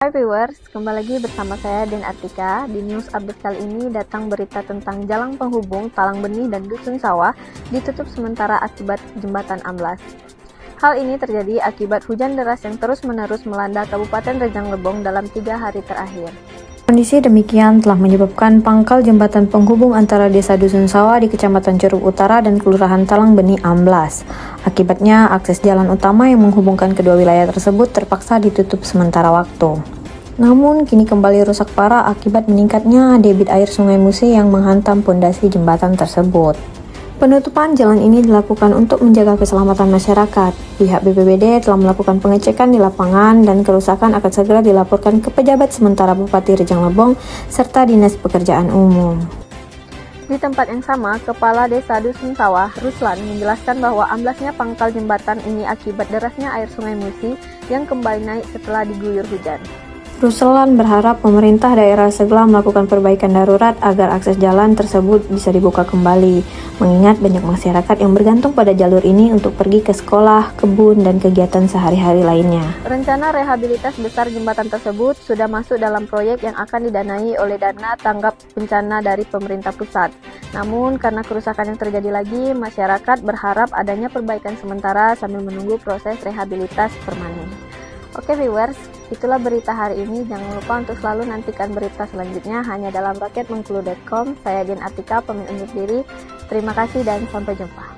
Hai viewers, kembali lagi bersama saya Den Artika. Di news update kali ini datang berita tentang jalan penghubung Talang Benih dan Dusun Sawah ditutup sementara akibat jembatan amblas. Hal ini terjadi akibat hujan deras yang terus-menerus melanda Kabupaten Rejang Lebong dalam 3 hari terakhir. Kondisi demikian telah menyebabkan pangkal jembatan penghubung antara Desa Dusun Sawah di Kecamatan Curug Utara dan Kelurahan Talang Benih amblas. Akibatnya, akses jalan utama yang menghubungkan kedua wilayah tersebut terpaksa ditutup sementara waktu. Namun, kini kembali rusak parah akibat meningkatnya debit air Sungai Musi yang menghantam pondasi jembatan tersebut. Penutupan jalan ini dilakukan untuk menjaga keselamatan masyarakat. Pihak BPBD telah melakukan pengecekan di lapangan dan kerusakan akan segera dilaporkan ke pejabat sementara Bupati Rejang Lebong serta Dinas Pekerjaan Umum. Di tempat yang sama, Kepala Desa Dusun Sawah, Ruslan, menjelaskan bahwa amblasnya pangkal jembatan ini akibat derasnya air Sungai Musi yang kembali naik setelah diguyur hujan. Ruslan berharap pemerintah daerah segera melakukan perbaikan darurat agar akses jalan tersebut bisa dibuka kembali, mengingat banyak masyarakat yang bergantung pada jalur ini untuk pergi ke sekolah, kebun, dan kegiatan sehari-hari lainnya. Rencana rehabilitas besar jembatan tersebut sudah masuk dalam proyek yang akan didanai oleh dana tanggap bencana dari pemerintah pusat. Namun, karena kerusakan yang terjadi lagi, masyarakat berharap adanya perbaikan sementara sambil menunggu proses rehabilitas permanen. Oke viewers, itulah berita hari ini. Jangan lupa untuk selalu nantikan berita selanjutnya hanya dalam RakyatBengkulu.com. Saya Den Artika, pamit undur diri. Terima kasih dan sampai jumpa.